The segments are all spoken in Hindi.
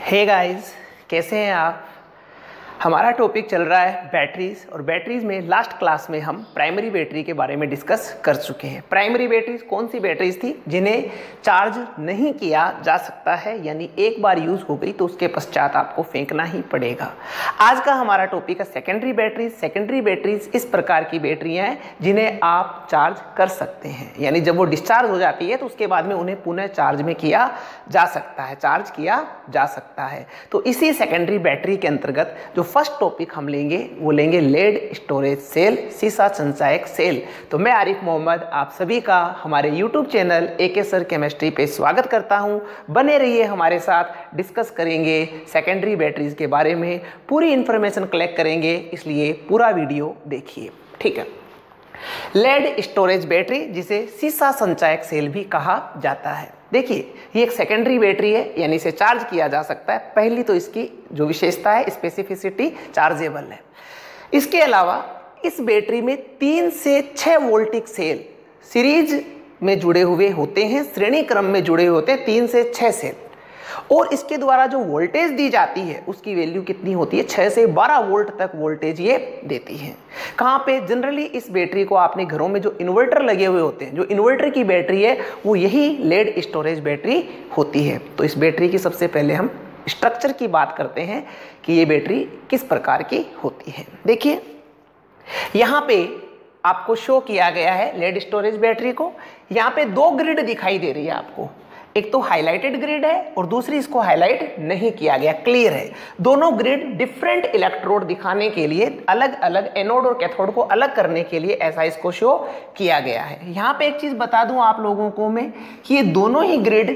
हे गाइस, कैसे हैं आप। हमारा टॉपिक चल रहा है बैटरीज, और बैटरीज में लास्ट क्लास में हम प्राइमरी बैटरी के बारे में डिस्कस कर चुके हैं। प्राइमरी बैटरीज कौन सी बैटरीज थी जिन्हें चार्ज नहीं किया जा सकता है, यानी एक बार यूज हो गई तो उसके पश्चात आपको फेंकना ही पड़ेगा। आज का हमारा टॉपिक है सेकेंडरी बैटरीज। सेकेंडरी बैटरीज इस प्रकार की बैटरियां हैं जिन्हें आप चार्ज कर सकते हैं, यानी जब वो डिस्चार्ज हो जाती है तो उसके बाद में उन्हें पुनः चार्ज में किया जा सकता है, चार्ज किया जा सकता है। तो इसी सेकेंडरी बैटरी के अंतर्गत जो फर्स्ट टॉपिक हम लेंगे वो लेंगे लेड स्टोरेज सेल, सीसा संचायक सेल। तो मैं आरिफ मोहम्मद आप सभी का हमारे YouTube channel AK sir chemistry पे स्वागत करता हूं। बने रहिए हमारे साथ, डिस्कस करेंगे सेकेंडरी बैटरीज के बारे में, पूरी इंफॉर्मेशन कलेक्ट करेंगे, इसलिए पूरा वीडियो देखिए, ठीक है। लेड स्टोरेज बैटरी, जिसे सीसा संचायक सेल भी कहा जाता है। देखिए, ये एक सेकेंडरी बैटरी है, यानी इसे चार्ज किया जा सकता है। पहली तो इसकी जो विशेषता है, स्पेसिफिसिटी, चार्जेबल है। इसके अलावा इस बैटरी में 3 से 6 वोल्टिक सेल सीरीज में जुड़े हुए होते हैं, श्रेणी क्रम में जुड़े होते हैं 3 से 6 सेल, और इसके द्वारा जो वोल्टेज दी जाती है उसकी वैल्यू कितनी होती है, 6 से 12 वोल्ट तक वोल्टेज ये देती है। कहाँ पे जनरली इस बैटरी को आपने घरों में जो इन्वर्टर लगे हुए होते हैं, जो इन्वर्टर की बैटरी है वो यही लेड स्टोरेज बैटरी होती है। तो इस बैटरी की सबसे पहले हम स्ट्रक्चर की बात करते हैं कि ये बैटरी किस प्रकार की होती है। देखिए, यहाँ पे आपको शो किया गया है लेड स्टोरेज बैटरी को। यहाँ पे 2 ग्रिड दिखाई दे रही है आपको, एक तो हाईलाइटेड ग्रिड है और दूसरी इसको हाईलाइट नहीं किया गया, क्लियर है। दोनों ग्रिड डिफरेंट इलेक्ट्रोड दिखाने के लिए, अलग अलग एनोड और कैथोड को अलग करने के लिए ऐसा इसको शो किया गया है। यहाँ पे एक चीज बता दूं आप लोगों को मैं कि ये दोनों ही ग्रिड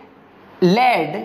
लेड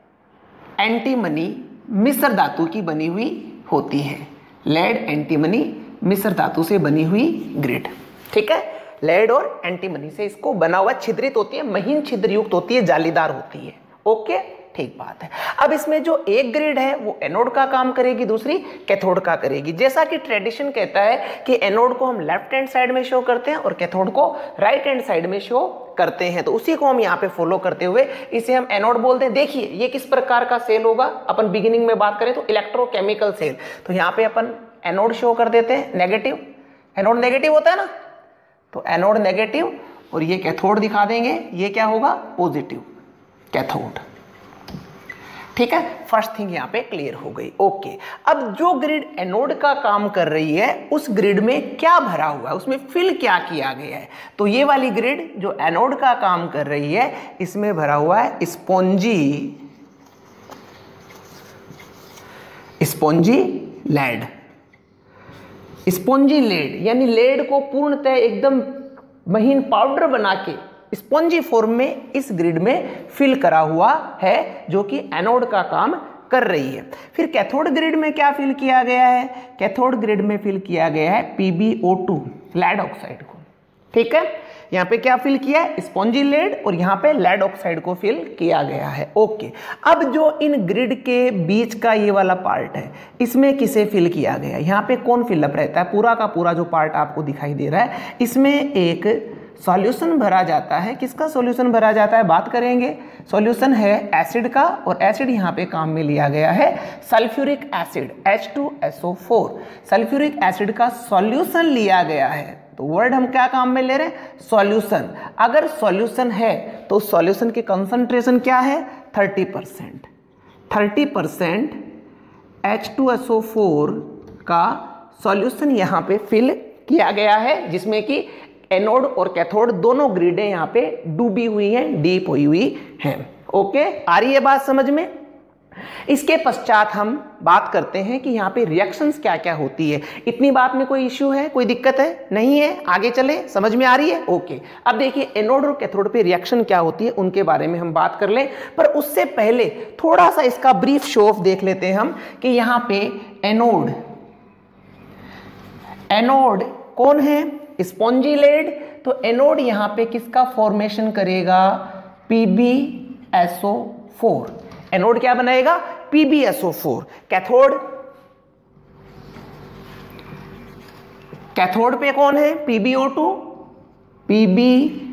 एंटीमनी मिश्र धातु की बनी हुई होती है। लेड एंटीमनी मिश्र धातु से बनी हुई ग्रिड, ठीक है। लेड और एंटीमनी से इसको बना हुआ, छिद्रित होती है, महीन छिद्र युक्त होती है, जालीदार होती है। ओके, ठीक बात है। अब इसमें जो एक ग्रिड है वो एनोड का काम करेगी, दूसरी कैथोड का करेगी। जैसा कि ट्रेडिशन कहता है कि एनोड को हम लेफ्ट हैंड साइड में शो करते हैं और कैथोड को राइट हैंड साइड में शो करते हैं, तो उसी को हम यहाँ पे फॉलो करते हुए इसे हम एनोड बोलते हैं। देखिए, ये किस प्रकार का सेल होगा, अपन बिगिनिंग में बात करें तो इलेक्ट्रोकेमिकल सेल। तो यहाँ पे अपन एनोड शो कर देते हैं, नेगेटिव, एनोड नेगेटिव होता है ना, तो एनोड नेगेटिव, और ये कैथोड दिखा देंगे, ये क्या होगा, पॉजिटिव कैथोड, ठीक है। फर्स्ट थिंग यहाँ पे क्लियर हो गई। ओके, अब जो ग्रिड एनोड का काम कर रही है उस ग्रिड में क्या भरा हुआ है, उसमें फिल क्या किया गया है, तो ये वाली ग्रिड जो एनोड का काम कर रही है इसमें भरा हुआ है स्पॉन्जी लेड। स्पॉन्जी लेड यानी लेड को पूर्णतः एकदम महीन पाउडर बना के स्पॉन्जी फॉर्म में इस ग्रिड में फिल करा हुआ है, जो कि एनोड का काम कर रही है। फिर कैथोड ग्रिड में क्या फिल किया गया है, कैथोड ग्रिड में फिल किया गया है PbO2 लेड ऑक्साइड को, ठीक है। यहाँ पे क्या फिल किया है, स्पॉन्जी लेड, और यहाँ पे लेड ऑक्साइड को फिल किया गया है। ओके, अब जो इन ग्रिड के बीच का ये वाला पार्ट है, इसमें किसे फिल किया गया है, यहाँ पे कौन फिलअप रहता है, पूरा का पूरा जो पार्ट आपको दिखाई दे रहा है, इसमें एक सॉल्यूशन भरा जाता है। किसका सॉल्यूशन भरा जाता है, बात करेंगे। सॉल्यूशन है एसिड का, और एसिड यहाँ पे काम में लिया गया है sulphuric acid H2SO4। Sulphuric acid का सॉल्यूशन लिया गया है, तो वर्ड हम क्या काम में ले रहे हैं, सॉल्यूशन। अगर सॉल्यूशन है तो सॉल्यूशन की कंसंट्रेशन क्या है, 30%। 30% H2SO4 का सॉल्यूशन यहाँ पे फिल किया गया है, जिसमें कि एनोड और कैथोड दोनों ग्रिडें यहाँ पे डूबी हुई हैं, डीप हुई हुई हैं। ओके, आ रही है बात समझ में। इसके पश्चात हम बात करते हैं कि यहाँ पे रिएक्शंस क्या क्या होती है। इतनी बात में कोई इश्यू है, कोई दिक्कत है, नहीं है, आगे चले, समझ में आ रही है। ओके, अब देखिए एनोड और कैथोड पे रिएक्शन क्या होती है उनके बारे में हम बात कर लें, पर उससे पहले थोड़ा सा इसका ब्रीफ शो ऑफ देख लेते हैं हम कि यहाँ पे एनोड कौन है, स्पॉन्जी लेड। तो एनोड यहाँ पे किसका फॉर्मेशन करेगा, PbSO4। एनोड क्या बनाएगा, PbSO4। कैथोड पे कौन है, PbO2।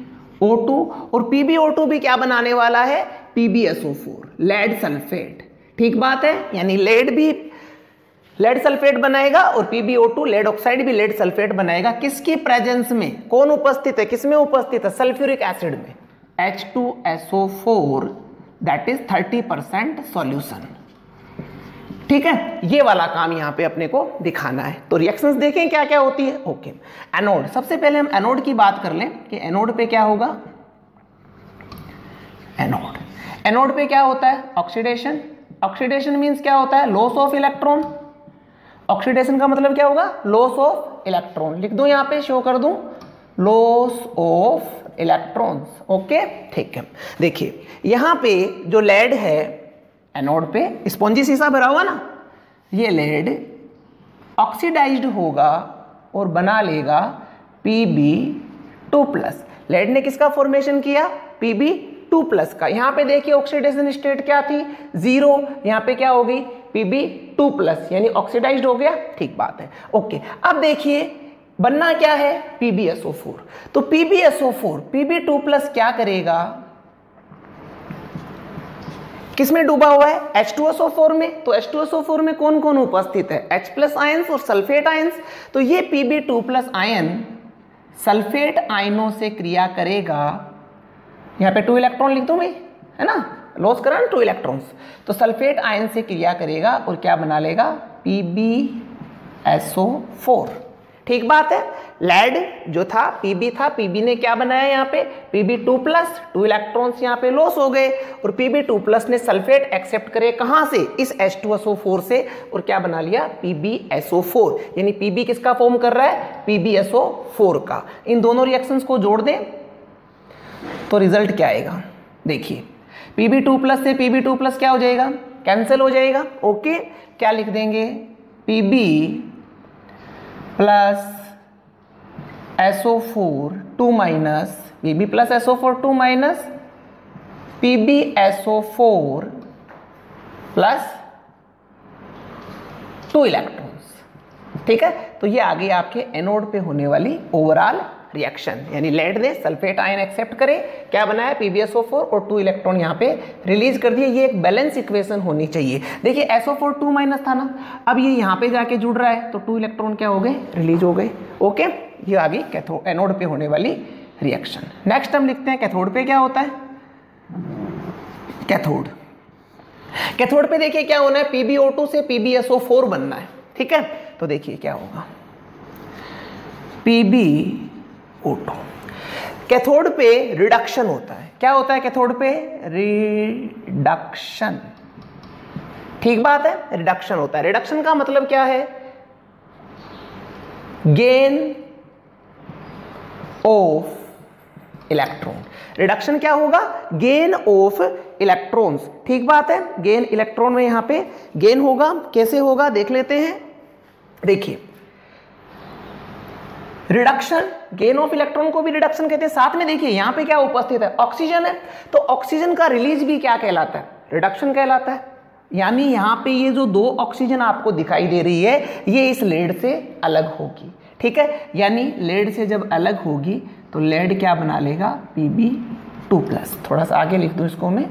और PbO2 भी क्या बनाने वाला है, PbSO4, लेड सल्फेट। ठीक बात है, यानी लेड भी लेड सल्फेट बनाएगा और PbO2 लेड ऑक्साइड भी लेड सल्फेट बनाएगा। किसकी प्रेजेंस में? कौन उपस्थित है? किसमें उपस्थित है? सल्फ्यूरिक एसिड में। H2SO4 that is 30% solution. ठीक है, ये वाला काम यहाँ पे अपने को दिखाना है। तो रिएक्शंस देखें क्या क्या होती है। ओके, एनोड, सबसे पहले हम एनोड की बात कर लें कि एनोड पे क्या होगा। एनोड पे क्या होता है? ऑक्सीडेशन। ऑक्सीडेशन मीन्स क्या होता है? Loss of electron. ऑक्सीडेशन का मतलब क्या होगा? Loss of electron. लिख दूं यहाँ पे, शो कर दूं, लॉस ऑफ इलेक्ट्रॉन्स। ओके, ठीक है। देखिए यहाँ पे जो लेड है एनोड पे, स्पॉन्जी शीशा भरा हुआ ना, ये लेड ऑक्सीडाइज्ड होगा और बना लेगा Pb2+। लेड ने किसका फॉर्मेशन किया? Pb2+ का। यहाँ पे देखिए ऑक्सीडेशन स्टेट क्या थी? 0। यहाँ पे क्या होगी? Pb2+, यानी ऑक्सीडाइज्ड हो गया। ठीक बात है। ओके, अब देखिए बनना क्या है? PbSO4। तो PbSO4 Pb2+ क्या करेगा? किसमें डूबा हुआ है? H2SO4 में। तो H2SO4 में कौन कौन उपस्थित है? H+ आयंस और सल्फेट आयंस। तो ये Pb2+ आयन सल्फेट आयनों से क्रिया करेगा। यहाँ पे 2 इलेक्ट्रॉन लिख दूं मैं, है ना, लॉस करा ना 2 इलेक्ट्रॉन्स। तो सल्फेट आयन से क्रिया करेगा और क्या बना लेगा? PbSO4। ठीक बात है। लेड जो था Pb था, Pb ने क्या बनाया यहाँ पे? Pb2+, 2 इलेक्ट्रॉन्स यहाँ पे लॉस हो गए और Pb2+ ने सल्फेट एक्सेप्ट करे कहाँ से? इस H2SO4 से, और क्या बना लिया? PbSO4। यानी Pb किसका फॉर्म कर रहा है? PbSO4 का। इन दोनों रिएक्शंस को जोड़ दें तो रिजल्ट क्या आएगा? देखिए Pb2+ से Pb2+ क्या हो जाएगा? कैंसिल हो जाएगा। ओके, क्या लिख देंगे? Pb plus SO4 2 minus Pb plus SO4 2 minus PbSO4 plus 2 electrons. ठीक है, तो ये आ गई आपके एनोड पे होने वाली ओवरऑल रिएक्शन। यानी लेड ने सल्फेट आयन एक्सेप्ट करे, क्या बनाया? PbSO4 और 2 इलेक्ट्रॉन यहाँ पे रिलीज कर दिए। ये एक बैलेंस इक्वेशन होनी चाहिए। देखिए SO4 2 माइनस था ना, अब ये यहाँ पे जाके जुड़ रहा है तो 2 इलेक्ट्रॉन क्या हो गए? रिलीज हो गए। ओके, ये आ गई कैथोड, एनोड पे होने वाली रिएक्शन। नेक्स्ट हम लिखते हैं कैथोड पे क्या होता है। कैथोड पे देखिए क्या होना है? PbO2 से PbSO4 बनना है। ठीक है, तो देखिए क्या होगा? PbO2। कैथोड पे रिडक्शन होता है। क्या होता है कैथोड पे? रिडक्शन। ठीक बात है, रिडक्शन होता है। रिडक्शन का मतलब क्या है? Gain of electron. रिडक्शन क्या होगा? Gain of electrons. ठीक बात है, गेन इलेक्ट्रॉन में यहां पे गेन होगा। कैसे होगा देख लेते हैं। देखिए रिडक्शन, गेन ऑफ इलेक्ट्रॉन को भी रिडक्शन कहते हैं। साथ में देखिए यहां पे क्या उपस्थित है? ऑक्सीजन है, तो ऑक्सीजन का रिलीज भी क्या कहलाता है? रिडक्शन कहलाता है। यानी यहां पे ये जो 2 ऑक्सीजन आपको दिखाई दे रही है, ये इस लेड से अलग होगी। ठीक है, यानी लेड से जब अलग होगी तो लेड क्या बना लेगा? Pb2+। थोड़ा सा आगे लिख दूं इसको मैं,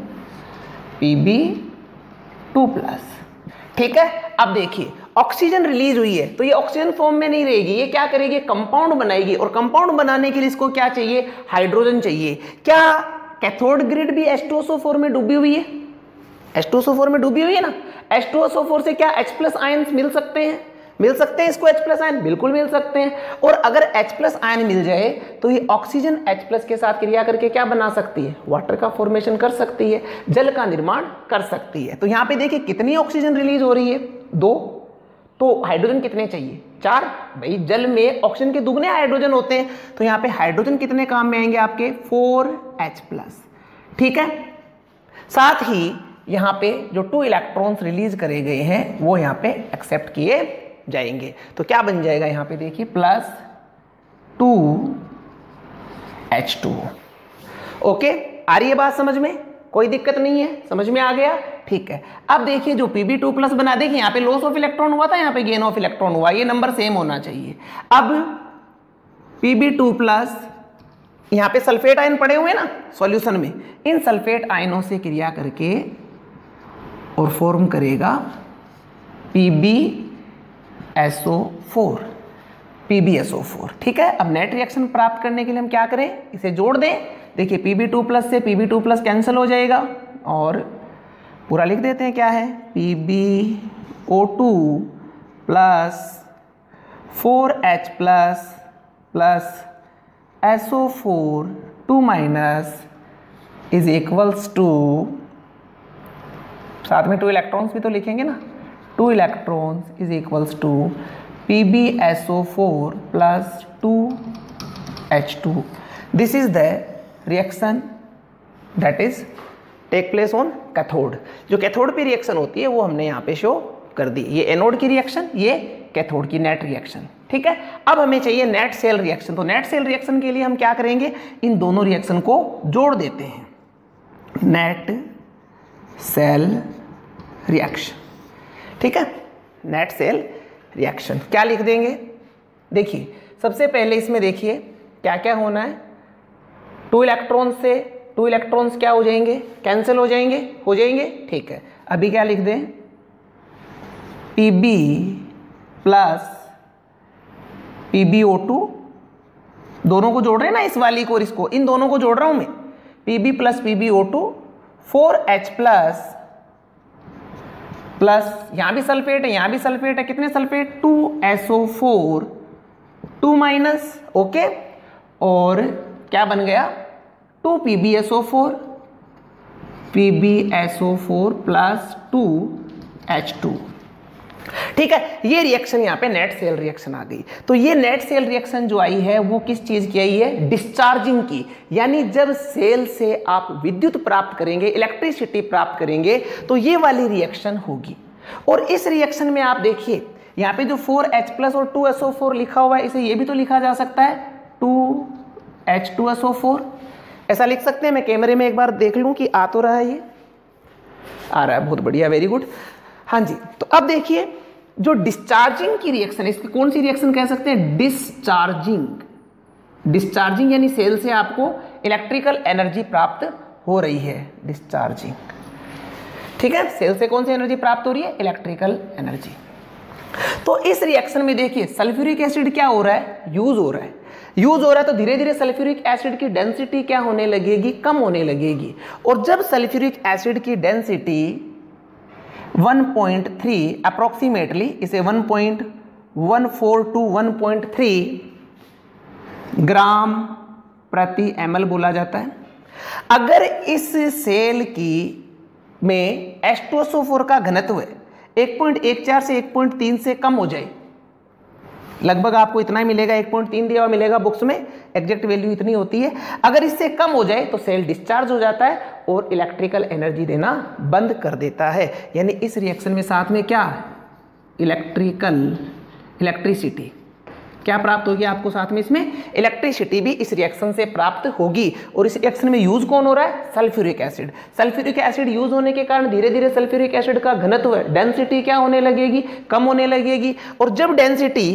Pb2+। ठीक है, अब देखिए ऑक्सीजन रिलीज हुई है तो ये ऑक्सीजन फॉर्म में नहीं रहेगी, ये क्या करेगी? कंपाउंड बनाएगी। और कंपाउंड बनाने के लिए इसको क्या चाहिए? हाइड्रोजन चाहिए। क्या कैथोड ग्रिड भी H2SO4 में डूबी हुई है? H2SO4 में डूबी हुई है ना। H2SO4 से क्या H+ आयंस मिल सकते हैं? मिल सकते हैं इसको H+ आयन, बिल्कुल मिल सकते हैं। और अगर H+ आयन मिल जाए तो ये ऑक्सीजन H+ के साथ क्रिया करके क्या बना सकती है? वाटर का फॉर्मेशन कर सकती है, जल का निर्माण कर सकती है। तो यहाँ पे देखिए कितनी ऑक्सीजन रिलीज हो रही है? 2। तो हाइड्रोजन कितने चाहिए? 4। भाई जल में ऑक्सीजन के दुगने हाइड्रोजन होते हैं, तो यहाँ पे हाइड्रोजन कितने काम में आएंगे आपके? 4H+। ठीक है, साथ ही यहाँ पे जो 2 इलेक्ट्रॉन्स रिलीज करे गए हैं वो यहाँ पे एक्सेप्ट किए जाएंगे। तो क्या बन जाएगा यहाँ पे? देखिए +2H2O। ओके, आ रही है बात समझ में? कोई दिक्कत नहीं है, समझ में आ गया? ठीक है, अब देखिए जो Pb2+ बना, देखिए यहाँ पे लॉस ऑफ इलेक्ट्रॉन हुआ था, यहाँ पे गेन ऑफ इलेक्ट्रॉन हुआ, ये नंबर सेम होना चाहिए। अब Pb2+, यहाँ पे सल्फेट आयन पड़े हुए हैं ना सॉल्यूशन में, इन सल्फेट आयनों से क्रिया करके और फॉर्म करेगा PbSO4, PbSO4। ठीक है, अब नेट रिएक्शन प्राप्त करने के लिए हम क्या करें, इसे जोड़ दें। देखिए Pb2 प्लस से Pb2 प्लस कैंसिल हो जाएगा और पूरा लिख देते हैं, क्या है PbO2 plus 4H plus SO4 2 minus is equals to, साथ में 2 इलेक्ट्रॉन्स भी तो लिखेंगे ना, 2 electrons is equals to PbSO4 plus 2H2। This is the reaction that is take place on cathode. जो कैथोड पे रिएक्शन होती है वो हमने यहाँ पे शो कर दी। ये एनोड की रिएक्शन, ये कैथोड की नेट रिएक्शन। ठीक है, अब हमें चाहिए नेट सेल रिएक्शन। तो नेट सेल रिएक्शन के लिए हम क्या करेंगे, इन दोनों रिएक्शन को जोड़ देते हैं, नेट सेल रिएक्शन। ठीक है, नेट सेल रिएक्शन क्या लिख देंगे, देखिए सबसे पहले इसमें देखिए क्या क्या होना है, 2 इलेक्ट्रॉन से 2 इलेक्ट्रॉन्स क्या हो जाएंगे, कैंसिल हो जाएंगे। ठीक है, अभी क्या लिख दें, Pb प्लस PbO2, दोनों को जोड़ रहे हैं ना, इस वाली को और इसको, इन दोनों को जोड़ रहा हूं मैं, Pb plus PbO2 4H plus यहां भी सल्फेट है, यहां भी सल्फेट है, कितने सल्फेट, 2SO4 2 माइनस, ओके, और क्या बन गया 2 PbSO4 प्लस 2H2। ठीक है, ये रिएक्शन यहाँ पे नेट सेल रिएक्शन आ गई। तो ये नेट सेल रिएक्शन जो आई है वो किस चीज की आई है, डिस्चार्जिंग की। यानी जब सेल से आप विद्युत प्राप्त करेंगे, इलेक्ट्रिसिटी प्राप्त करेंगे, तो ये वाली रिएक्शन होगी। और इस रिएक्शन में आप देखिए यहाँ पे जो 4H प्लस और 2SO4 लिखा हुआ है, इसे ये भी तो लिखा जा सकता है 2H2SO4, ऐसा लिख सकते हैं। मैं कैमरे में एक बार देख लूं कि आ तो रहा है, ये आ रहा है, बहुत बढ़िया, वेरी गुड। हाँ जी, तो अब देखिए जो डिस्चार्जिंग की रिएक्शन है, इसकी कौन सी रिएक्शन कह सकते हैं, डिस्चार्जिंग यानी सेल से आपको इलेक्ट्रिकल एनर्जी प्राप्त हो रही है, डिस्चार्जिंग। ठीक है, सेल से कौन सी एनर्जी प्राप्त हो रही है, इलेक्ट्रिकल एनर्जी। तो इस रिएक्शन में देखिए सल्फ्यूरिक एसिड क्या हो रहा है, यूज हो रहा है, तो धीरे धीरे सल्फ्यूरिक एसिड की डेंसिटी क्या होने लगेगी, कम होने लगेगी। और जब सल्फ्यूरिक एसिड की डेंसिटी 1.3 अप्रोक्सीमेटली, इसे 1.14 टू 1.3 ग्राम प्रति ml बोला जाता है। अगर इस सेल की में H2SO4 का घनत्व 1.14 से 1.3 से कम हो जाए, लगभग आपको इतना ही मिलेगा, 1.3 दिया हुआ मिलेगा बुक्स में, एग्जैक्ट वैल्यू इतनी होती है। अगर इससे कम हो जाए तो सेल डिस्चार्ज हो जाता है और इलेक्ट्रिकल एनर्जी देना बंद कर देता है। यानी इस रिएक्शन में साथ में क्या, इलेक्ट्रिसिटी क्या प्राप्त होगी आपको, साथ में इसमें इलेक्ट्रिसिटी भी इस रिएक्शन से प्राप्त होगी। और इस रिएक्शन में यूज कौन हो रहा है, sulphuric acid. Sulphuric acid use होने के कारण धीरे धीरे सल्फ्यूरिक एसिड का घनत्व, डेंसिटी क्या होने लगेगी, कम होने लगेगी। और जब डेंसिटी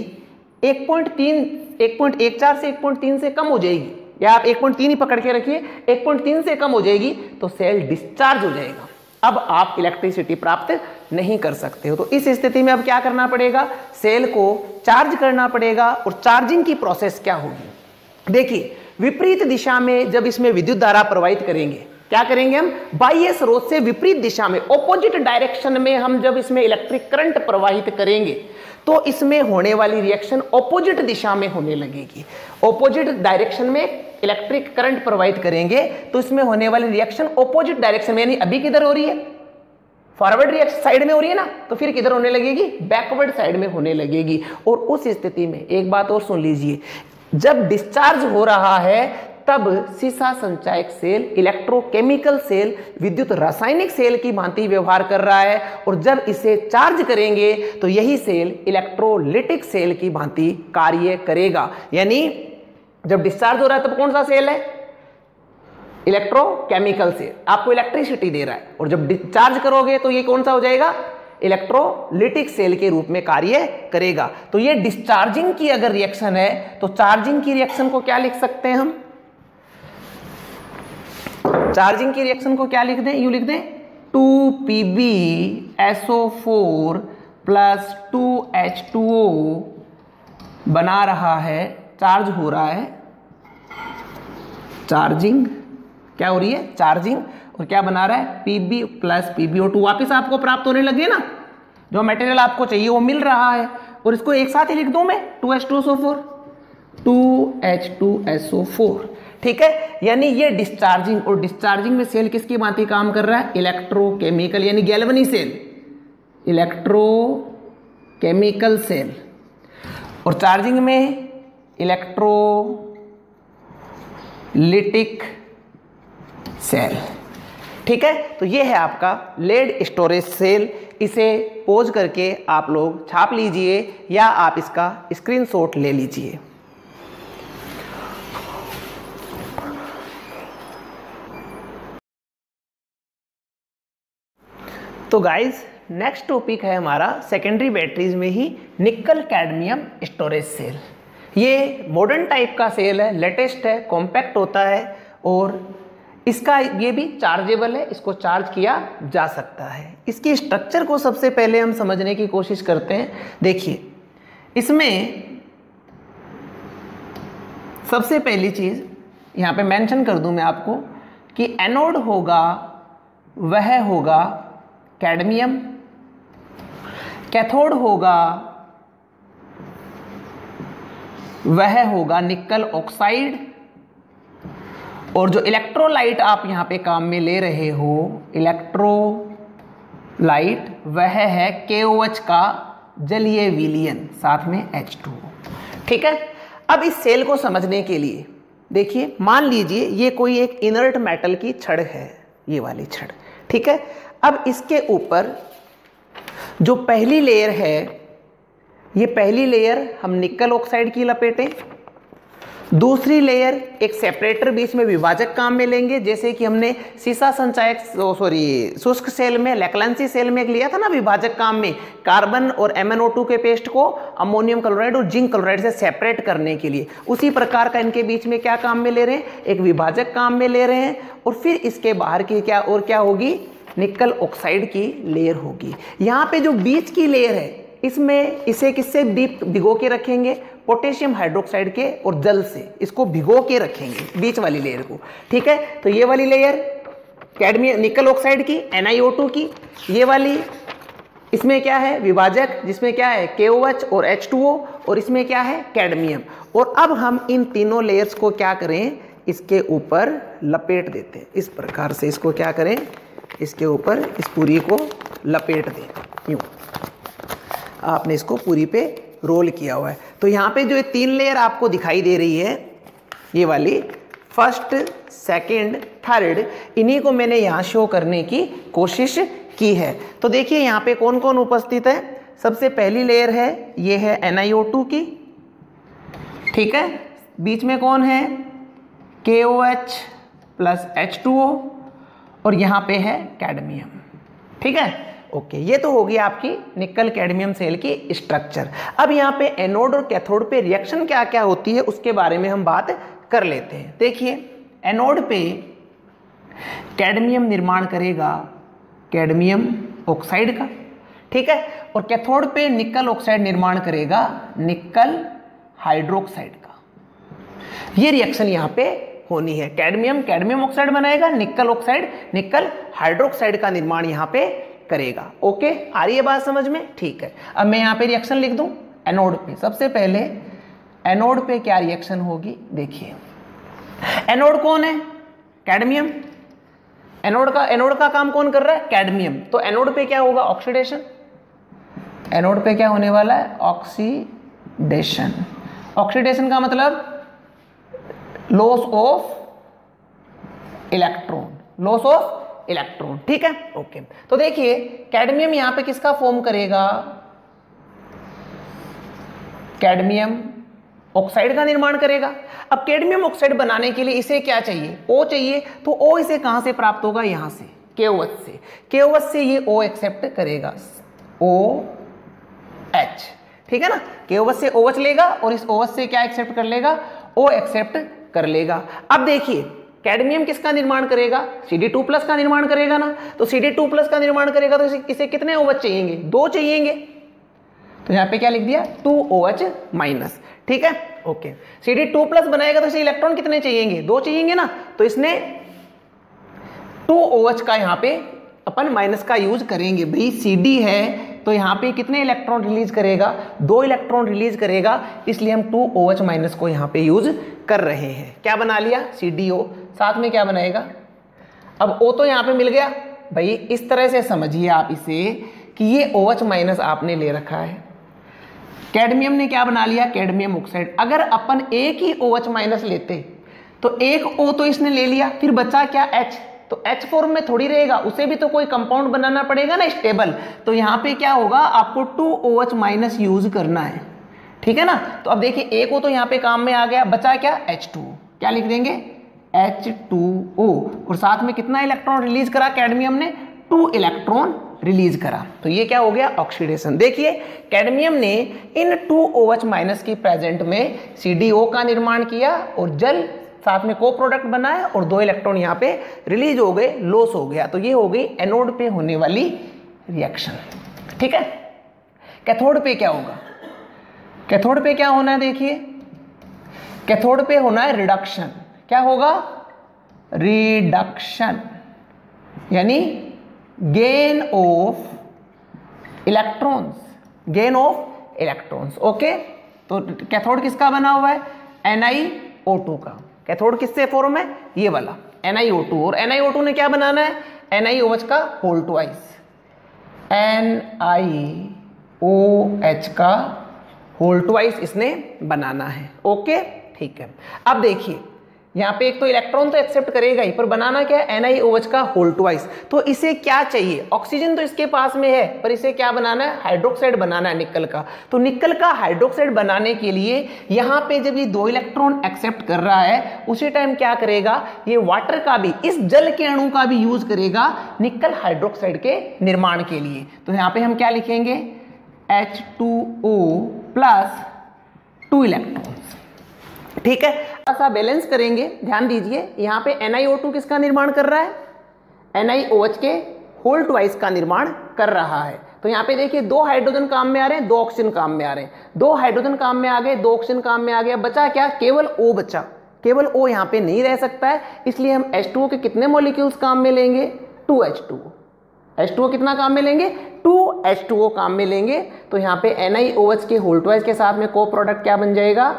1.14 से 1.3 से कम हो जाएगी, या आप 1.3 ही पकड़ के रखिए, 1.3 से कम हो जाएगी तो सेल डिस्चार्ज हो जाएगा। अब आप इलेक्ट्रिसिटी प्राप्त नहीं कर सकते हो। तो इस स्थिति में अब क्या करना पड़ेगा, सेल को चार्ज करना पड़ेगा। और चार्जिंग की प्रोसेस क्या होगी, देखिए विपरीत दिशा में जब इसमें विद्युत धारा प्रवाहित करेंगे, क्या करेंगे हम, बाह्य स्रोत से विपरीत दिशा में, ऑपोजिट डायरेक्शन में हम जब इसमें इलेक्ट्रिक करंट प्रवाहित करेंगे तो इसमें होने वाली रिएक्शन ऑपोजिट दिशा में होने लगेगी। ऑपोजिट डायरेक्शन में इलेक्ट्रिक करंट प्रवाहित करेंगे तो इसमें होने वाली रिएक्शन ऑपोजिट डायरेक्शन में, यानी अभी किधर हो रही है, फॉरवर्ड रिएक्शन साइड में हो रही है ना, तो फिर किधर होने लगेगी, बैकवर्ड साइड में होने लगेगी। और उस स्थिति में एक बात और सुन लीजिए, जब डिस्चार्ज हो रहा है तब सीसा संचायक सेल, इलेक्ट्रोकेमिकल सेल विद्युत रासायनिक सेल की भांति व्यवहार कर रहा है। और जब इसे चार्ज करेंगे तो यही सेल इलेक्ट्रोलिटिक सेल की भांति कार्य करेगा। यानी जब डिस्चार्ज हो रहा है तब कौन सा सेल है, इलेक्ट्रोकेमिकल सेल, आपको इलेक्ट्रिसिटी दे रहा है। और जब डिस्चार्ज करोगे तो ये कौन सा हो जाएगा, इलेक्ट्रोलिटिक सेल के रूप में कार्य करेगा। तो ये डिस्चार्जिंग की अगर रिएक्शन है तो चार्जिंग की रिएक्शन को क्या लिख सकते हैं हम, चार्जिंग की रिएक्शन को क्या लिख दें, यूं लिख दें 2PbSO4 प्लस 2H2O बना रहा है, चार्ज हो रहा है, चार्जिंग, क्या हो रही है, चार्जिंग, और क्या बना रहा है, Pb प्लस PbO2 वापिस आपको प्राप्त होने लगे ना, जो मटेरियल आपको चाहिए वो मिल रहा है। और इसको एक साथ ही लिख दूं मैं, 2H2SO4, 2H2SO4, ठीक है। यानी ये डिस्चार्जिंग, और डिस्चार्जिंग में सेल किसकी भांति काम कर रहा है, इलेक्ट्रोकेमिकल, यानी गैल्वेनी सेल, इलेक्ट्रोकेमिकल सेल, और चार्जिंग में इलेक्ट्रोलिटिक सेल, ठीक है। तो ये है आपका लेड स्टोरेज सेल। इसे पोज करके आप लोग छाप लीजिए या आप इसका स्क्रीनशॉट ले लीजिए। तो गाइस, नेक्स्ट टॉपिक है हमारा सेकेंडरी बैटरीज में ही निकल कैडमियम स्टोरेज सेल। ये मॉडर्न टाइप का सेल है, लेटेस्ट है, कॉम्पैक्ट होता है, और इसका ये भी चार्जेबल है, इसको चार्ज किया जा सकता है। इसकी स्ट्रक्चर को सबसे पहले हम समझने की कोशिश करते हैं। देखिए, इसमें सबसे पहली चीज़ यहाँ पे मेंशन कर दूं मैं आपको कि एनोड होगा वह होगा कैडमियम, कैथोड होगा वह होगा निकल ऑक्साइड, और जो इलेक्ट्रोलाइट आप यहाँ पे काम में ले रहे हो, इलेक्ट्रोलाइट, वह है KOH का जलीय विलयन, साथ में H2O, ठीक है। अब इस सेल को समझने के लिए देखिए, मान लीजिए ये कोई एक इनर्ट मेटल की छड़ है, ये वाली छड़, ठीक है। अब इसके ऊपर जो पहली लेयर है, ये पहली लेयर हम निकल ऑक्साइड की लपेटें, दूसरी लेयर एक सेपरेटर बीच में विभाजक काम में लेंगे, जैसे कि हमने सीसा संचायक शुष्क सेल में, लैक्लेंसी सेल में एक लिया था ना विभाजक काम में, कार्बन और MnO2 के पेस्ट को अमोनियम क्लोराइड और जिंक क्लोराइड से सेपरेट करने के लिए। उसी प्रकार का इनके बीच में क्या काम में ले रहे हैं, एक विभाजक काम में ले रहे हैं, और फिर इसके बाहर की क्या होगी, निकल ऑक्साइड की लेयर होगी। यहाँ पे जो बीच की लेयर है, इसमें इसे किससे भिगो के रखेंगे, पोटेशियम हाइड्रोक्साइड के और जल से इसको भिगो के रखेंगे, बीच वाली लेयर को, ठीक है। तो ये वाली लेयर कैडमियम निकल ऑक्साइड की, NiO2 की, ये वाली इसमें क्या है, विभाजक, जिसमें क्या है KOH और H2O, और इसमें क्या है, कैडमियम। और अब हम इन तीनों लेयर्स को क्या करें, इसके ऊपर लपेट देते हैं, इस प्रकार से इसको क्या करें, इसके ऊपर इस पूरी को लपेट दें, यूं आपने इसको पूरी पे रोल किया हुआ है। तो यहाँ पे जो ये तीन लेयर आपको दिखाई दे रही है, ये वाली फर्स्ट, सेकंड, थर्ड, इन्हीं को मैंने यहाँ शो करने की कोशिश की है। तो देखिए यहाँ पे कौन कौन उपस्थित है। सबसे पहली लेयर है, ये है NiO2 की, ठीक है। बीच में कौन है, KOH प्लस H2O, और यहाँ पे है कैडमियम, ठीक है। ओके, ये तो होगी आपकी निकल कैडमियम सेल की स्ट्रक्चर। अब यहाँ पे एनोड और कैथोड पे रिएक्शन क्या क्या होती है उसके बारे में हम बात कर लेते हैं। देखिए, एनोड पे कैडमियम निर्माण करेगा कैडमियम ऑक्साइड का, ठीक है, और कैथोड पे निकल ऑक्साइड निर्माण करेगा निकल हाइड्रोक्साइड का। ये रिएक्शन यहाँ पे होनी है, कैडमियम ऑक्साइड बनाएगा, निकल ऑक्साइड निकल हाइड्रोक्साइड का निर्माण यहाँ पे करेगा। ओके, आ रही है बात समझ में, ठीक है। अब मैं यहाँ पे रिएक्शन लिख दूं एनोड पे। सबसे पहले एनोड पे क्या रिएक्शन होगी, देखिए एनोड कौन है, कैडमियम। एनोड का काम कौन कर रहा है, कैडमियम। तो एनोड पे क्या होगा, ऑक्सीडेशन। एनोड पे क्या होने वाला है, ऑक्सीडेशन। ऑक्सीडेशन का मतलब loss of electron, loss of electron, ठीक है। ओके, तो देखिए कैडमियम यहां पे किसका फॉर्म करेगा, कैडमियम ऑक्साइड का निर्माण करेगा। अब कैडमियम ऑक्साइड बनाने के लिए इसे क्या चाहिए, O चाहिए। तो O इसे कहां से प्राप्त होगा, यहां से, KOH से। KOH से ये O एक्सेप्ट करेगा, OH, ठीक है ना। KOH से OH लेगा और इस OH से क्या एक्सेप्ट कर लेगा, O एक्सेप्ट कर लेगा। अब देखिए कैडमियम किसका निर्माण करेगा, Cd2+ का निर्माण करेगा ना। तो Cd2+ का निर्माण करेगा तो इसे कितने OH चाहिएंगे, 2 चाहिएंगे। तो यहाँ पे क्या लिख दिया, 2OH-। ठीक है, ओके। Cd2+ बनाएगा तो इसे इलेक्ट्रॉन कितने चाहिएंगे, 2 चाहिएंगे ना। तो इसने 2OH का यहाँ पे अपन माइनस का यूज करेंगे। भाई Cd है तो यहाँ पे कितने इलेक्ट्रॉन रिलीज करेगा, 2 इलेक्ट्रॉन रिलीज करेगा, इसलिए हम 2OH- को यहाँ पे यूज कर रहे हैं। क्या बना लिया, CdO, साथ में क्या बनाएगा, अब O तो यहाँ पे मिल गया। भाई इस तरह से समझिए आप इसे कि ये OH- आपने ले रखा है, कैडमियम ने क्या बना लिया, कैडमियम ऑक्साइड। अगर अपन एक ही OH- लेते तो एक O तो इसने ले लिया, फिर बचा क्या, H। तो H फॉर्म में थोड़ी रहेगा, उसे भी तो कोई कंपाउंड बनाना पड़ेगा ना, स्टेबल। तो यहाँ पे क्या होगा, आपको 2OH- यूज करना है। ठीक है ना। तो अब देखिए एक O तो यहाँ पे काम में आ गया, बचा क्या, H2O। क्या लिख देंगे, H2O। और साथ में कितना इलेक्ट्रॉन रिलीज करा कैडमियम ने, 2 इलेक्ट्रॉन रिलीज करा। तो ये क्या हो गया, ऑक्सीडेशन। देखिए कैडमियम ने इन 2OH- की प्रेजेंट में CdO का निर्माण किया और जल साथ में को प्रोडक्ट बनाया और 2 इलेक्ट्रॉन यहाँ पे रिलीज हो गए, लॉस हो गया। तो ये हो गई एनोड पे होने वाली रिएक्शन। ठीक है, कैथोड पे क्या होगा, कैथोड पे क्या होना है, देखिए कैथोड पे होना है रिडक्शन। क्या होगा, रिडक्शन, यानी gain of electrons, gain of electrons. Okay, तो कैथोड किसका बना हुआ है, NiO2 का। कैथोड किससे फॉर्म है, ये वाला NiO2। और NiO2 ने क्या बनाना है, NiOH का होल ट्वाइस, NiOH का होल ट्वाइस इसने बनाना है। ओके, ठीक है। अब देखिए यहाँ पे एक तो इलेक्ट्रॉन तो एक्सेप्ट करेगा ही, पर बनाना क्या है, NiOH का होल ट्वाइस। तो इसे क्या चाहिए, ऑक्सीजन तो इसके पास में है, पर इसे क्या बनाना है, हाइड्रोक्साइड बनाना है निकल का। तो निकल का हाइड्रोक्साइड बनाने के लिए यहाँ पे जब ये 2 इलेक्ट्रॉन एक्सेप्ट कर रहा है, उसी टाइम क्या करेगा, ये वाटर का भी, इस जल के अणु का भी यूज करेगा निकल हाइड्रोक्साइड के निर्माण के लिए। तो यहाँ पे हम क्या लिखेंगे, H2O + 2 इलेक्ट्रॉन्स। ठीक है, ऐसा बैलेंस करेंगे। ध्यान दीजिए यहाँ पे NiO2 किसका निर्माण कर रहा है, NiOH के होल ट्वाइस का निर्माण कर रहा है। तो यहाँ पे देखिए 2 हाइड्रोजन काम में आ रहे हैं, 2 ऑक्सीजन काम में आ रहे हैं, 2 हाइड्रोजन काम में आ गए, 2 ऑक्सीजन काम में आ गया, बचा क्या, केवल O बचा। केवल O यहाँ पे नहीं रह सकता है, इसलिए हम H2O के कितने मॉलिक्यूल्स काम में लेंगे, 2H2O। H2O कितना काम में लेंगे, 2H2O काम में लेंगे। तो यहाँ पे NiOH के होल ट्वाइस के साथ में को प्रोडक्ट क्या बन जाएगा,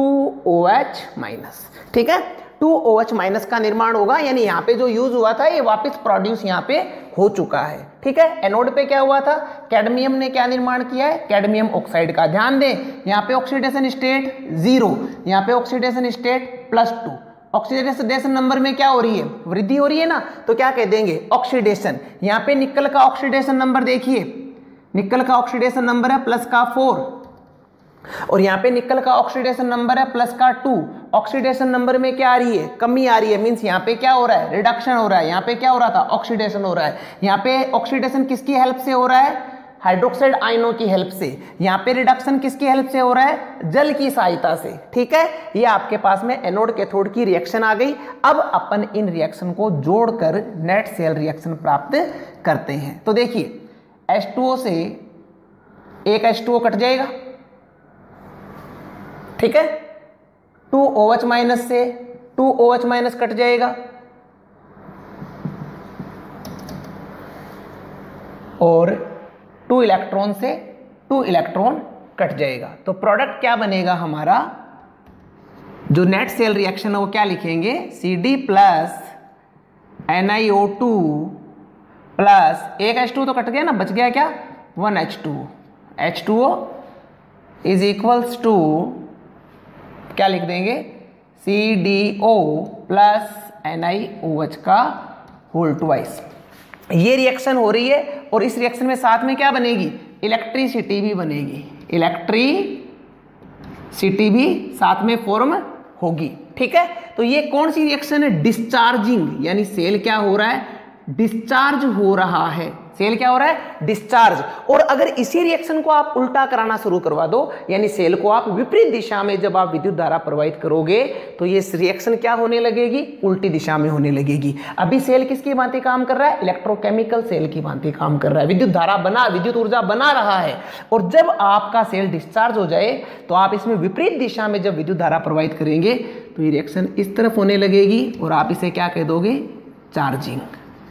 2OH-। ठीक है, 2OH- का निर्माण होगा, यानी यहाँ पे जो यूज हुआ था ये वापस प्रोड्यूस यहाँ पे हो चुका है। ठीक है, एनोड पे क्या हुआ था, कैडमियम ने क्या निर्माण किया है, कैडमियम ऑक्साइड का। ध्यान दें यहाँ पे ऑक्सीडेशन स्टेट 0, यहाँ पे ऑक्सीडेशन स्टेट +2। ऑक्सीडेशन नंबर में क्या हो रही है, वृद्धि हो रही है ना, तो क्या कह देंगे, ऑक्सीडेशन। यहाँ पे निकल का ऑक्सीडेशन नंबर देखिए, निकल का ऑक्सीडेशन नंबर है +4, और यहाँ पे निकल का ऑक्सीडेशन नंबर है +2। ऑक्सीडेशन नंबर में क्या आ रही है, कमी आ रही है, मींस यहाँ पे क्या हो रहा है, रिडक्शन हो रहा है। यहाँ पे क्या हो रहा था, ऑक्सीडेशन हो रहा है। यहाँ पे ऑक्सीडेशन किसकी हेल्प से हो रहा है, हाइड्रोक्साइड आयनों की हेल्प से। यहाँ पे रिडक्शन किसकी हेल्प से हो रहा है, जल की सहायता से। ठीक है, ये आपके पास में एनोड कैथोड की रिएक्शन आ गई। अब अपन इन रिएक्शन को जोड़कर नेट सेल रिएक्शन प्राप्त करते हैं। तो देखिए H2O से एक H2O कट जाएगा, ठीक है, 2OH- से 2OH- कट जाएगा, और 2 इलेक्ट्रॉन से 2 इलेक्ट्रॉन कट जाएगा। तो प्रोडक्ट क्या बनेगा हमारा, जो नेट सेल रिएक्शन है वो क्या लिखेंगे, Cd + NiO2 + एक H2O तो कट गया ना, बच गया क्या, 1 H2O। H2O = क्या लिख देंगे, CdO + NiOH का होल ट्वाइस। ये रिएक्शन हो रही है, और इस रिएक्शन में साथ में क्या बनेगी, इलेक्ट्रिसिटी भी बनेगी, इलेक्ट्रिसिटी भी साथ में फॉर्म होगी। ठीक है, तो ये कौन सी रिएक्शन है, डिस्चार्जिंग, यानी सेल क्या हो रहा है, डिस्चार्ज हो रहा है। सेल क्या हो रहा है, डिस्चार्ज। और अगर इसी रिएक्शन को आप उल्टा कराना शुरू करवा दो, यानी सेल को आप विपरीत दिशा में जब आप विद्युत धारा प्रवाहित करोगे तो ये रिएक्शन क्या होने लगेगी, उल्टी दिशा में होने लगेगी। अभी सेल किसकी भांति काम कर रहा है, इलेक्ट्रोकेमिकल सेल की भांति काम कर रहा है, विद्युत धारा विद्युत ऊर्जा बना रहा है। और जब आपका सेल डिस्चार्ज हो जाए तो आप इसमें विपरीत दिशा में जब विद्युत धारा प्रवाहित करेंगे तो ये रिएक्शन इस तरफ होने लगेगी और आप इसे क्या कह दोगे, चार्जिंग।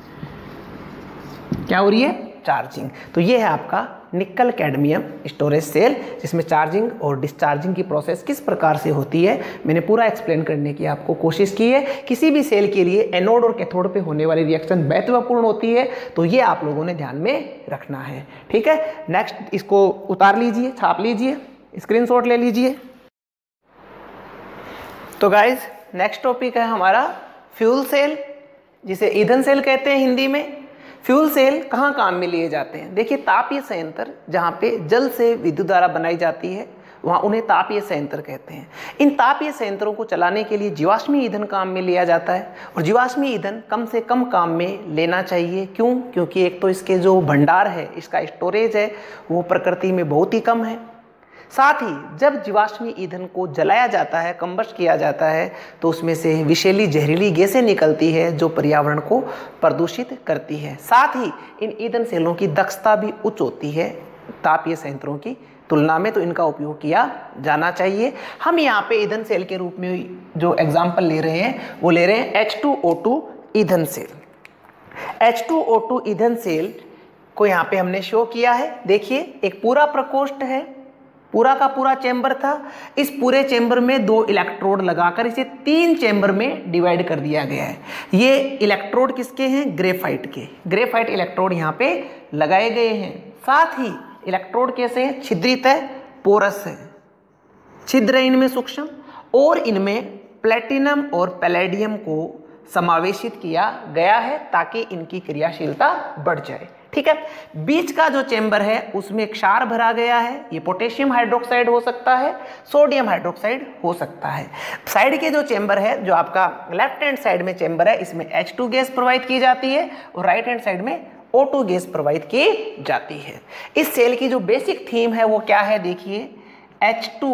क्या हो रही है, चार्जिंग। तो ये है आपका निकल कैडमियम स्टोरेज सेल, जिसमें चार्जिंग और डिस्चार्जिंग की प्रोसेस किस प्रकार से होती है मैंने पूरा एक्सप्लेन करने की आपको कोशिश की है। किसी भी सेल के लिए एनोड और कैथोड पे होने वाली रिएक्शन महत्वपूर्ण होती है, तो ये आप लोगों ने ध्यान में रखना है। ठीक है, नेक्स्ट इसको उतार लीजिए, छाप लीजिए, स्क्रीनशॉट ले लीजिए। तो गाइज नेक्स्ट टॉपिक है हमारा फ्यूल सेल, जिसे ईंधन सेल कहते हैं हिंदी में। फ्यूल सेल कहाँ काम में लिए जाते हैं, देखिए तापीय संयंत्र जहाँ पे जल से विद्युत धारा बनाई जाती है वहाँ उन्हें तापीय संयंत्र कहते हैं। इन तापीय संयंत्रों को चलाने के लिए जीवाश्मी ईंधन काम में लिया जाता है और जीवाश्मी ईंधन कम से कम काम में लेना चाहिए। क्यों, क्योंकि एक तो इसके जो भंडार है, इसका स्टोरेज है, वो प्रकृति में बहुत ही कम है। साथ ही जब जीवाश्मी ईंधन को जलाया जाता है, कंबस्ट किया जाता है, तो उसमें से विषैली जहरीली गैसें निकलती है जो पर्यावरण को प्रदूषित करती है। साथ ही इन ईंधन सेलों की दक्षता भी उच्च होती है तापीय संयंत्रों की तुलना में, तो इनका उपयोग किया जाना चाहिए। हम यहाँ पे ईंधन सेल के रूप में जो एग्जाम्पल ले रहे हैं वो ले रहे हैं H2O2 ईंधन सेल। H2O2 ईंधन सेल को यहाँ पे हमने शो किया है। देखिए एक पूरा प्रकोष्ठ है, पूरा का पूरा चेंबर था। इस पूरे चेंबर में 2 इलेक्ट्रोड लगाकर इसे 3 चेंबर में डिवाइड कर दिया गया है। ये इलेक्ट्रोड किसके हैं, ग्रेफाइट के। ग्रेफाइट इलेक्ट्रोड यहाँ पे लगाए गए हैं। साथ ही इलेक्ट्रोड कैसे हैं, छिद्रित है, पोरस है, छिद्र है इनमें सूक्ष्म, और इनमें प्लेटिनम और पैलेडियम को समावेशित किया गया है ताकि इनकी क्रियाशीलता बढ़ जाए। ठीक है, बीच का जो चेंबर है उसमें क्षार भरा गया है। ये पोटेशियम हाइड्रोक्साइड हो सकता है, सोडियम हाइड्रोक्साइड हो सकता है। साइड के जो चेंबर है, जो आपका लेफ्ट हैंड साइड में चेंबर है, इसमें H2 गैस प्रोवाइड की जाती है और राइट हैंड साइड में O2 गैस प्रोवाइड की जाती है। इस सेल की जो बेसिक थीम है वो क्या है, देखिए H2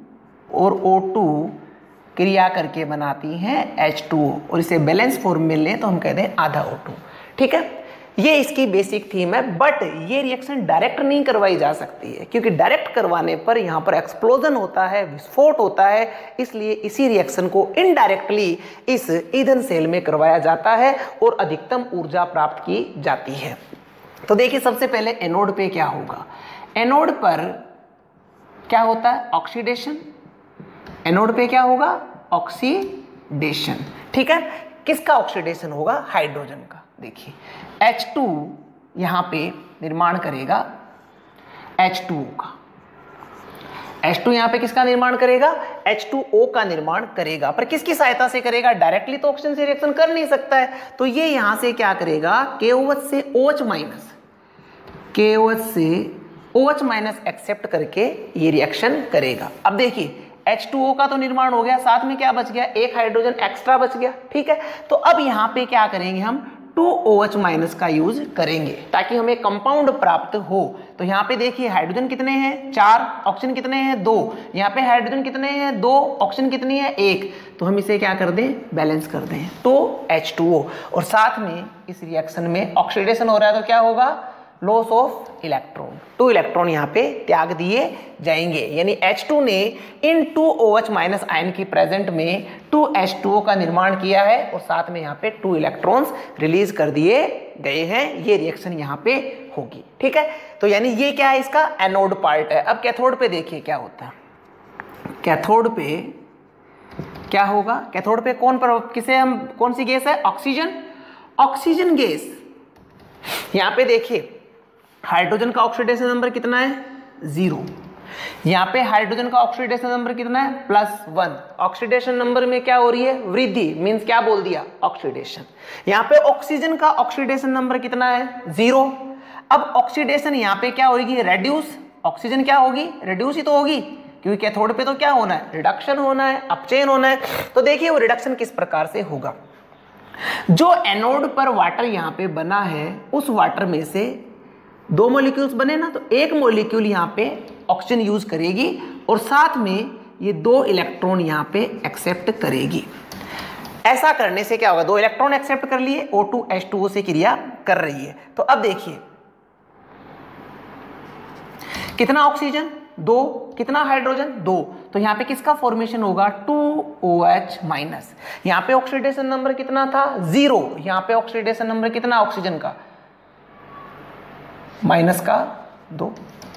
और O2 क्रिया करके बनाती हैं H2O, और इसे बैलेंस फॉर्म में लें तो हम कहते हैं आधा O2। ठीक है, ये इसकी बेसिक थीम है। बट ये रिएक्शन डायरेक्ट नहीं करवाई जा सकती है, क्योंकि डायरेक्ट करवाने पर यहाँ पर एक्सप्लोजन होता है, विस्फोट होता है। इसलिए इसी रिएक्शन को इनडायरेक्टली इस ईंधन सेल में करवाया जाता है और अधिकतम ऊर्जा प्राप्त की जाती है। तो देखिए सबसे पहले एनोड पे क्या होगा। एनोड पर क्या होता है, ऑक्सीडेशन। एनोड पे क्या होगा, ऑक्सीडेशन। ठीक है, किसका ऑक्सीडेशन होगा, हाइड्रोजन का। देखिए H2 यहाँ पे निर्माण करेगा H2O का। H2 यहाँ पे किसका निर्माण करेगा, H2O का निर्माण करेगा। पर किसकी सहायता से करेगा, डायरेक्टली तो ऑक्सीजन से रिएक्शन कर नहीं सकता है, तो ये यहाँ से क्या करेगा, KOH से OH माइनस एक्सेप्ट करके ये रिएक्शन करेगा। अब देखिए H2O का तो निर्माण हो गया, साथ में क्या बच गया, एक हाइड्रोजन एक्स्ट्रा बच गया। ठीक है, तो अब यहाँ पे क्या करेंगे, हम 2OH माइनस का यूज करेंगे ताकि हमें कंपाउंड प्राप्त हो। तो यहाँ पे देखिए हाइड्रोजन कितने हैं, 4, ऑक्सीजन कितने हैं, 2। यहाँ पे हाइड्रोजन कितने हैं, 2, ऑक्सीजन कितनी है, 1। तो हम इसे क्या कर दें, बैलेंस कर दें, तो H2O। और साथ में इस रिएक्शन में ऑक्सीडेशन हो रहा है तो क्या होगा, लॉस ऑफ इलेक्ट्रॉन। 2 इलेक्ट्रॉन यहाँ पे त्याग दिए जाएंगे, यानी H2 ने इन 2OH माइनस आयन की प्रेजेंट में 2H2O का निर्माण किया है और साथ में यहाँ पे 2 इलेक्ट्रॉन्स रिलीज कर दिए गए हैं। ये रिएक्शन यहाँ पे होगी। ठीक है, तो यानी ये क्या है, इसका एनोड पार्ट है। अब कैथोड पे देखिए क्या होता है। कैथोड पे क्या होगा, कैथोड पे कौन सी गैस है, ऑक्सीजन। ऑक्सीजन गैस यहाँ पे देखिए हाइड्रोजन का ऑक्सीडेशन नंबर कितना है, 0। यहाँ पे हाइड्रोजन का ऑक्सीडेशन नंबर कितना है, +1। ऑक्सीडेशन नंबर में क्या हो रही है, वृद्धि, मींस क्या बोल दिया, ऑक्सीडेशन। यहाँ पे ऑक्सीजन का ऑक्सीडेशन नंबर कितना है, 0। अब ऑक्सीडेशन यहाँ पे क्या होगी, रेड्यूस। ऑक्सीजन क्या होगी, रेड्यूस ही तो होगी, क्योंकि कैथोड पे तो क्या होना है, रिडक्शन होना है, अपचयन होना है। तो देखिए वो रिडक्शन किस प्रकार से होगा। जो एनोड पर वाटर यहाँ पे बना है उस वाटर में से 2 मॉलिक्यूल्स बने ना, तो एक मॉलिक्यूल यहाँ पे ऑक्सीजन यूज करेगी और साथ में ये 2 इलेक्ट्रॉन यहाँ पे एक्सेप्ट करेगी। ऐसा करने से क्या होगा, 2 इलेक्ट्रॉन एक्सेप्ट कर लिए, O2H2O से क्रिया कर रही है। तो अब देखिए कितना ऑक्सीजन 2, कितना हाइड्रोजन 2, तो यहाँ पे किसका फॉर्मेशन होगा 2OH-। यहाँ पे ऑक्सीडेशन नंबर कितना था 0, यहाँ पे ऑक्सीडेशन नंबर कितना ऑक्सीजन का -2,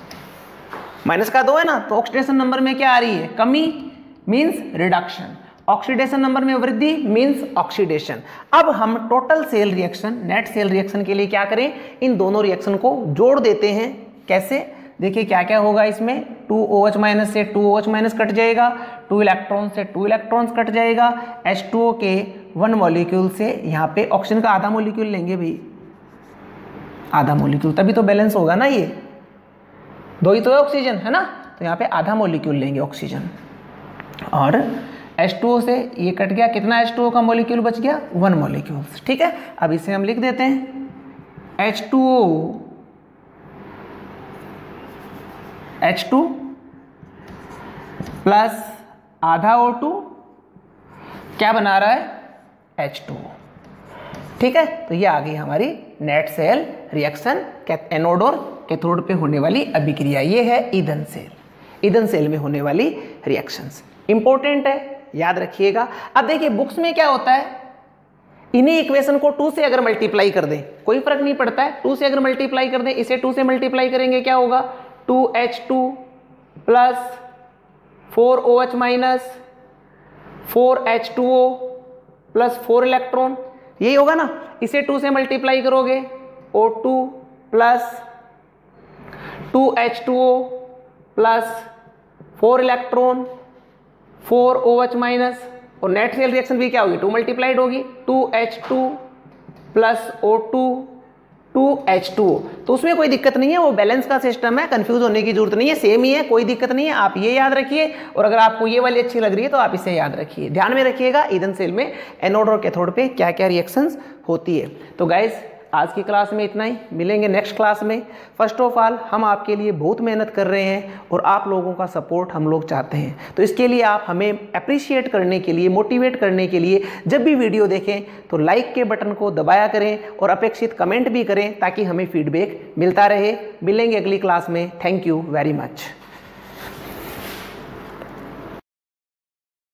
-2 है ना, तो ऑक्सीडेशन नंबर में क्या आ रही है कमी, मींस रिडक्शन। ऑक्सीडेशन नंबर में वृद्धि मींस ऑक्सीडेशन। अब हम total cell reaction, net cell reaction के लिए क्या करें, इन दोनों रिएक्शन को जोड़ देते हैं। कैसे, देखिए क्या क्या होगा इसमें, 2OH- से 2OH- कट जाएगा, 2 इलेक्ट्रॉन से 2 इलेक्ट्रॉन्स कट जाएगा, H2O के 1 मॉलिक्यूल से यहाँ पे ऑक्सीजन का आधा मॉलिक्यूल लेंगे भाई, आधा मॉलिक्यूल, तभी तो बैलेंस होगा ना, ये 2 ही तो है ऑक्सीजन, है ना, तो यहाँ पे आधा मॉलिक्यूल लेंगे ऑक्सीजन। और H2O से ये कट गया, कितना H2O का मॉलिक्यूल बच गया 1 मॉलिक्यूल। ठीक है, अब इसे हम लिख देते हैं H2O H2 प्लस आधा O2 क्या बना रहा है H2O। ठीक है, तो ये आ गई हमारी नेट सेल रिएक्शन, एनोड और कैथोड पे होने वाली अभिक्रिया। ये है ईंधन सेल, ईंधन सेल में होने वाली रिएक्शंस इंपॉर्टेंट है, याद रखिएगा। अब देखिए बुक्स में क्या होता है, इन्हीं इक्वेशन को 2 से अगर मल्टीप्लाई कर दें कोई फर्क नहीं पड़ता है, 2 से अगर मल्टीप्लाई कर दें, इसे 2 से मल्टीप्लाई करेंगे क्या होगा 2H2 plus 4OH- 4H2O plus 4 electron, यही होगा ना। इसे 2 से मल्टीप्लाई करोगे O2 plus 2H2O plus 4 electron 4OH- और नेट सेल रिएक्शन भी क्या होगी 2 मल्टीप्लाइड होगी, 2H2 प्लस O2 2H2O। तो उसमें कोई दिक्कत नहीं है, वो बैलेंस का सिस्टम है, कंफ्यूज होने की जरूरत नहीं है, सेम ही है, कोई दिक्कत नहीं है। आप ये याद रखिए, और अगर आपको ये वाली अच्छी लग रही है तो आप इसे याद रखिए। ध्यान में रखिएगा ईंधन सेल में एनोड और कैथोड पे क्या क्या रिएक्शंस होती है। तो गाइस आज की क्लास में इतना ही, मिलेंगे नेक्स्ट क्लास में। फर्स्ट ऑफ ऑल हम आपके लिए बहुत मेहनत कर रहे हैं और आप लोगों का सपोर्ट हम लोग चाहते हैं, तो इसके लिए आप हमें अप्रिशिएट करने के लिए, मोटिवेट करने के लिए जब भी वीडियो देखें तो लाइक के बटन को दबाया करें और अपेक्षित कमेंट भी करें ताकि हमें फीडबैक मिलता रहे। मिलेंगे अगली क्लास में। Thank you very much.